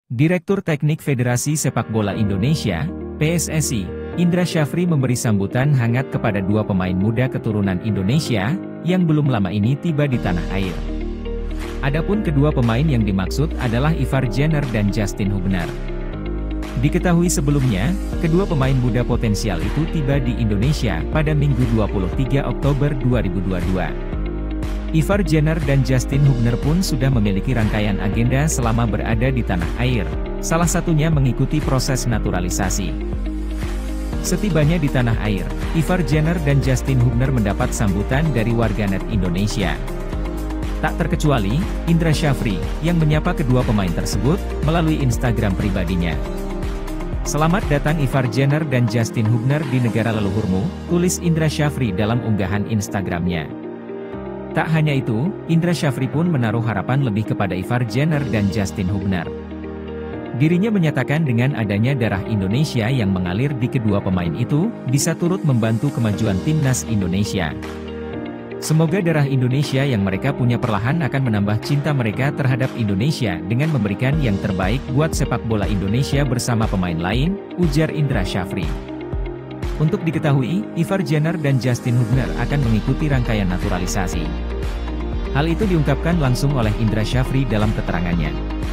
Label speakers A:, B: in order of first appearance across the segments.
A: Direktur Teknik Federasi Sepak Bola Indonesia, PSSI, Indra Syafri memberi sambutan hangat kepada dua pemain muda keturunan Indonesia, yang belum lama ini tiba di tanah air. Adapun kedua pemain yang dimaksud adalah Ivar Jenner dan Justin Hubner. Diketahui sebelumnya, kedua pemain muda potensial itu tiba di Indonesia pada Minggu 23 Oktober 2022. Ivar Jenner dan Justin Hubner pun sudah memiliki rangkaian agenda selama berada di tanah air, salah satunya mengikuti proses naturalisasi. Setibanya di tanah air, Ivar Jenner dan Justin Hubner mendapat sambutan dari warganet Indonesia. Tak terkecuali, Indra Syafri, yang menyapa kedua pemain tersebut, melalui Instagram pribadinya. "Selamat datang Ivar Jenner dan Justin Hubner di negara leluhurmu," tulis Indra Syafri dalam unggahan Instagramnya. Tak hanya itu, Indra Syafri pun menaruh harapan lebih kepada Ivar Jenner dan Justin Hubner. Dirinya menyatakan dengan adanya darah Indonesia yang mengalir di kedua pemain itu, bisa turut membantu kemajuan timnas Indonesia. Semoga darah Indonesia yang mereka punya perlahan akan menambah cinta mereka terhadap Indonesia dengan memberikan yang terbaik buat sepak bola Indonesia bersama pemain lain, ujar Indra Syafri. Untuk diketahui, Ivar Jenner dan Justin Hubner akan mengikuti rangkaian naturalisasi. Hal itu diungkapkan langsung oleh Indra Syafri dalam keterangannya.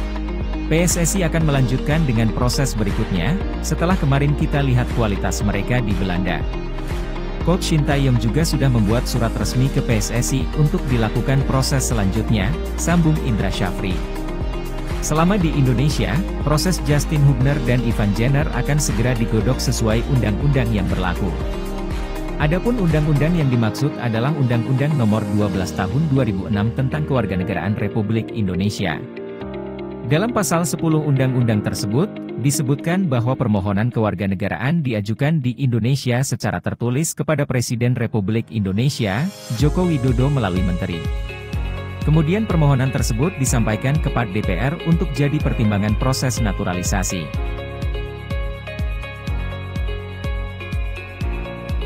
A: PSSI akan melanjutkan dengan proses berikutnya, setelah kemarin kita lihat kualitas mereka di Belanda. Coach Shin Tae-yong juga sudah membuat surat resmi ke PSSI untuk dilakukan proses selanjutnya, sambung Indra Syafri. Selama di Indonesia, proses Justin Hubner dan Ivar Jenner akan segera digodok sesuai undang-undang yang berlaku. Adapun undang-undang yang dimaksud adalah Undang-Undang Nomor 12 Tahun 2006 tentang Kewarganegaraan Republik Indonesia. Dalam pasal 10 undang-undang tersebut, disebutkan bahwa permohonan kewarganegaraan diajukan di Indonesia secara tertulis kepada Presiden Republik Indonesia, Joko Widodo melalui Menteri. Kemudian permohonan tersebut disampaikan kepada DPR untuk jadi pertimbangan proses naturalisasi.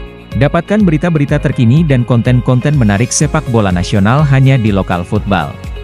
A: Dapatkan berita-berita terkini dan konten-konten menarik sepak bola nasional hanya di Lokal Football.